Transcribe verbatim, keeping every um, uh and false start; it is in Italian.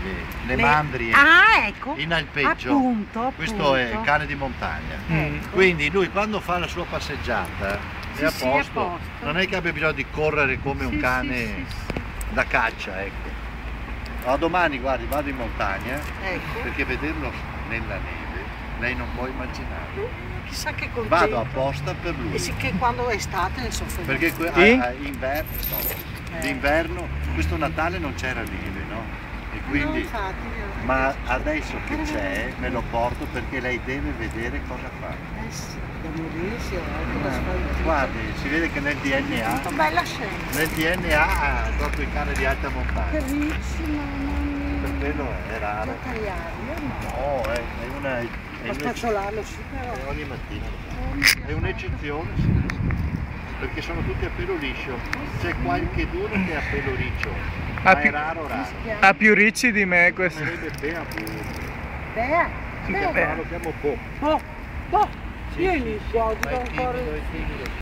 neve, le, Le- mandrie, Ah, ecco. in alpeggio. Appunto, Questo è appunto. cane di montagna. Ecco. Quindi lui quando fa la sua passeggiata Sì, è, a sì, è a posto. posto. Non è che abbia bisogno di correre come un Sì, cane sì, sì, sì. da caccia, ecco. Ma domani, guardi, vado in montagna Ecco. perché vederlo nella neve lei non può immaginare. Chissà che contento. Vado apposta per lui. E sì che quando è estate ne soffre. Perché que- Sì? a- a inverno, no, d'inverno, questo Natale non c'era neve, no? E No, quindi, infatti, eh, ma adesso che c'è me lo porto perché lei deve vedere cosa fa. Eh sì, da morirsi, eh, da spaventare. Guardi, si vede che nel D N Che A, bella scena. nel D N A ha proprio il cane di alta montagna. Carissima, Per mamma. quello è Da raro. tagliarlo, no. No, è, è una... È Da una- spazzolarlo sì, però. è ogni mattina. Oh, mio È un'eccezione, sì, perché sono tutti a pelo liscio. C'è qualche d'uno che è a pelo riccio, Ah, ma è più- raro raro. Ha più ricci di me questo. Sarebbe Bea pure. Bea, Sì, Bea. Bea. Lo chiamo Po. Boh, boh, Sì, vieni sì, qua, ma ti do è ancora. timido, è timido.